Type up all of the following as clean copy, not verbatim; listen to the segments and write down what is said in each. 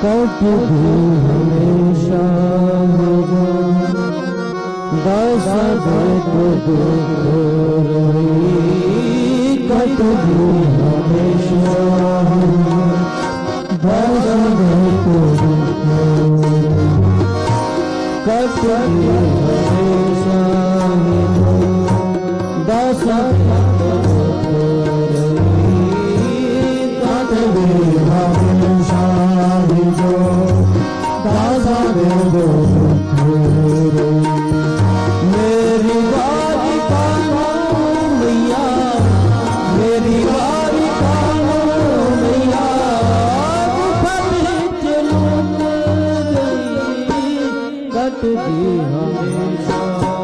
कटती हमेशा दस दुख रही कटती हमेशा दस दुख कटती हमेशा दस दुख रही कटती हमेशा मेरी बारी कानो मैया मेरी बारी कानो मैया कटती हमेशा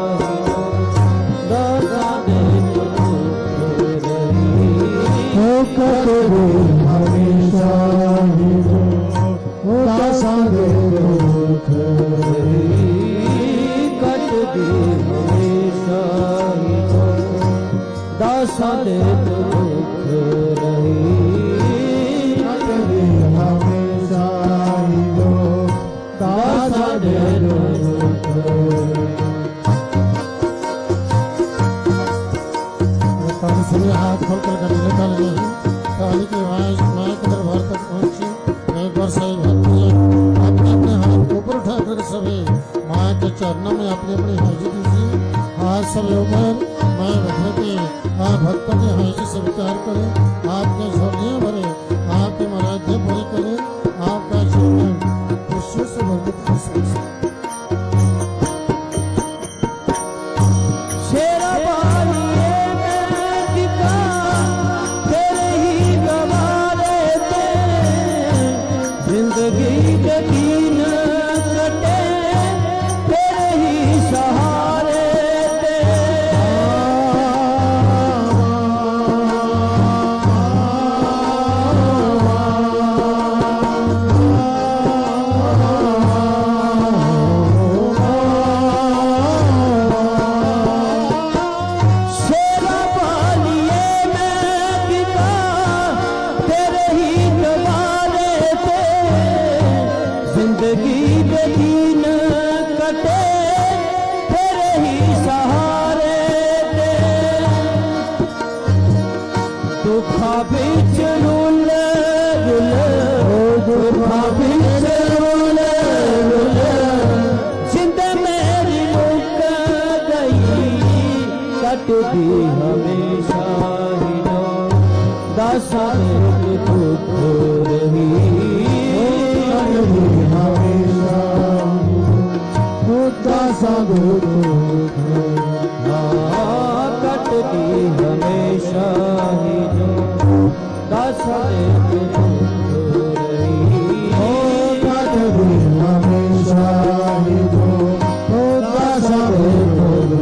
कटती हमेशा कटती हमेशा दासा दे दुख रही कटती हमेशा दासा दे दुख सभी हाथ खोलकर कर निकल गई काली की आवाज माँ के दरबार तक पहुंची। एक बार सही भक्ति अपने अपने हाथ ऊपर उठाकर सभी माँ के चरणों में अपनी अपनी हाजिरी दीजिए। हाथ सभी ऊपर मैं भक्ति भक्तों की हाजिरी स्वीकार करें। आपके झोलियाँ भरे आपकी मराठे पूरी करें। आपका जीवन खुशियों से भरपूर कटती हमेशा दासा दुख रही हमेशा दासा दुख कटती हमेशा दासा दुख रही कटती हमेशा दासा दुख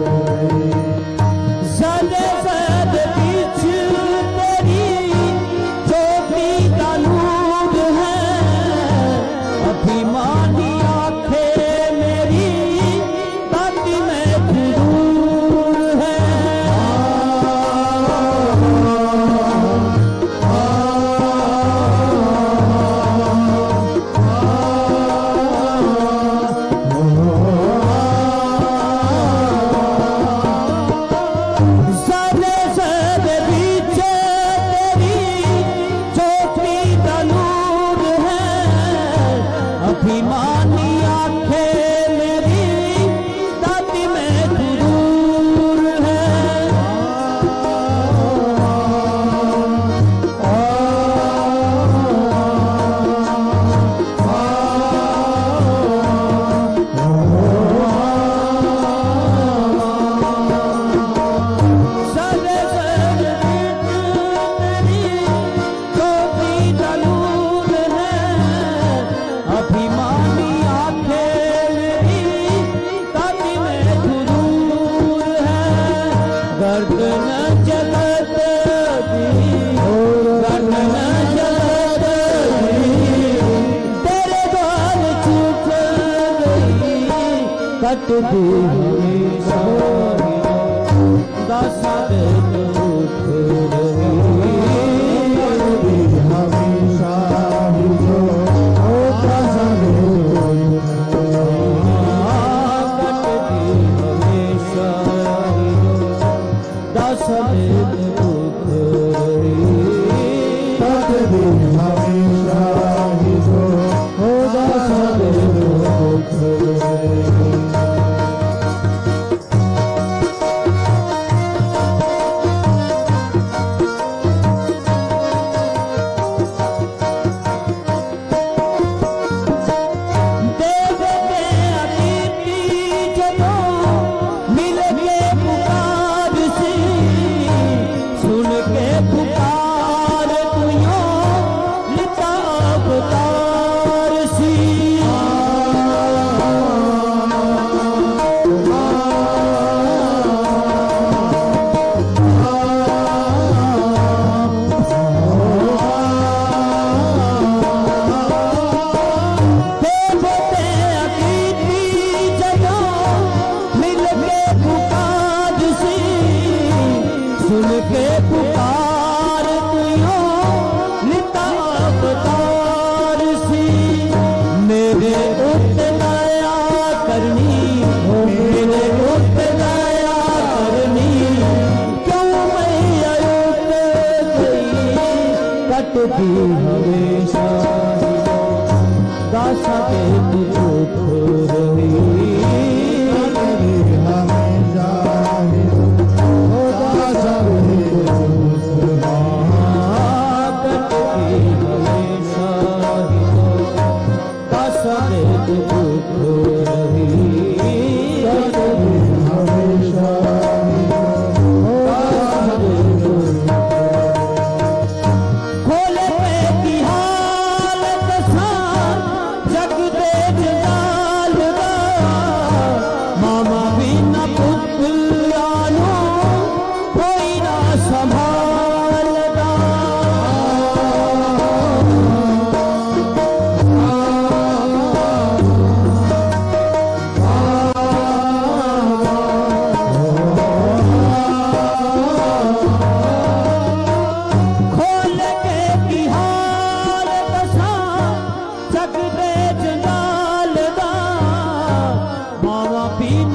कटती हमेशा दासा दुख रही हमेशा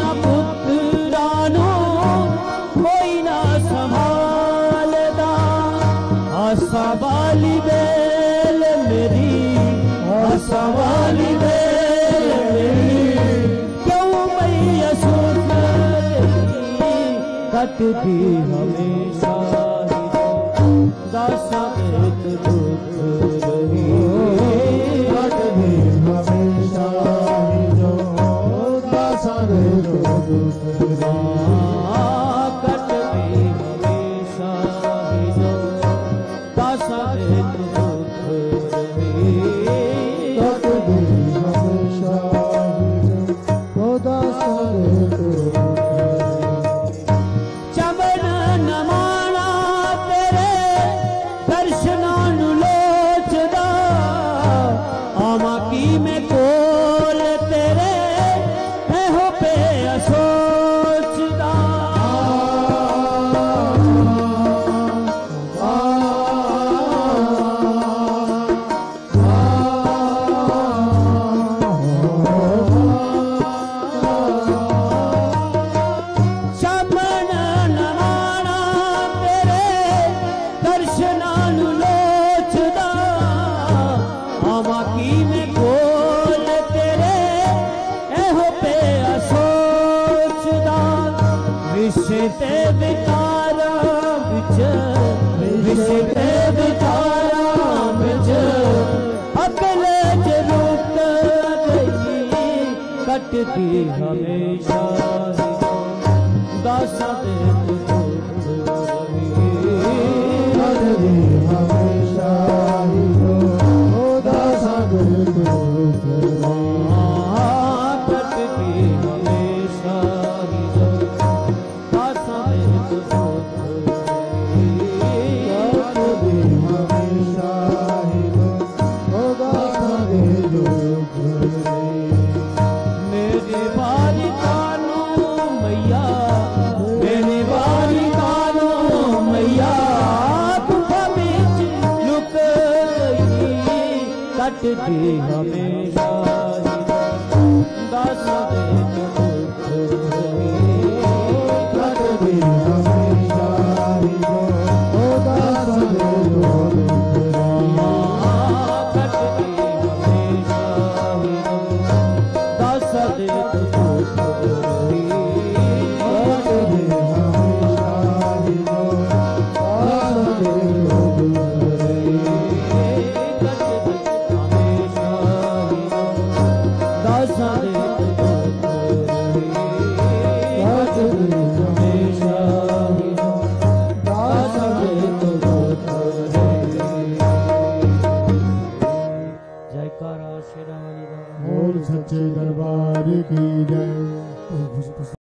ना पुत्रानो कोई ना संभालदा आशा वाली बेल मेरी आशा वाली बेल मेरी क्यों मैया सुन कटती हमेशा दासा एक दुख रही कटती हमेशा जो दासा रे दुख कटती हमेशा जो दासा एक दुख रही कटती हमेशा जो दासा रे दुख चमन नमाना तेरे दर्शनां नू लोचदा आमा की मैं कोल तेरे एहो पे सोचदा चमन नमाना तेरे दर्शनां नू लोचदा आवा की मैं कोल तेरे एहो पे सोचदा विषे ते विकारा विच विषे ते विकारा विच अकल च रुक गई कटती हमेशा दासा दे दुख रही कटती हमेशा जो दासा रे दुख कटती हमेशा जो दासा दे दुख रही कटती हमेशा जो दासा रे दुख मेरी बारी कानू मैया मेरी बारी कानू मैया दुख बीच लुक गई कटती हमें